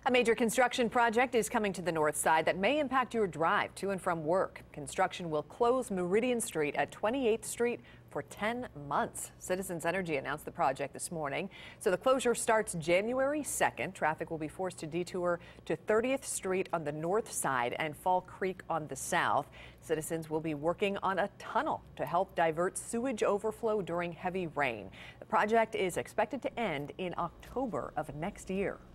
A major construction project is coming to the north side that may impact your drive to and from work. Construction will close Meridian Street at 28th Street for 10 months. Citizens Energy announced the project this morning. So the closure starts January 2nd. Traffic will be forced to detour to 30th Street on the north side and Fall Creek on the south. Citizens will be working on a tunnel to help divert sewage overflow during heavy rain. The project is expected to end in October of next year.